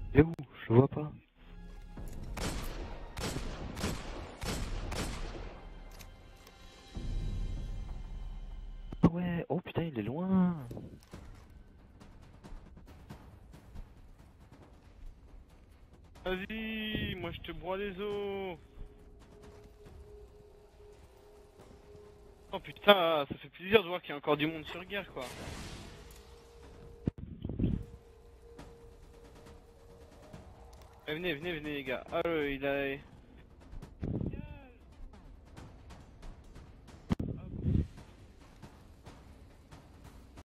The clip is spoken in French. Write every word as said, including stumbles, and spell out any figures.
Il est où? Je le vois pas. Ah ouais, oh putain, il est loin. Vas-y, moi je te broie les os. Oh putain, ça fait plaisir de voir qu'il y a encore du monde sur guerre quoi. Eh, venez, venez, venez les gars. Ah, euh, il a...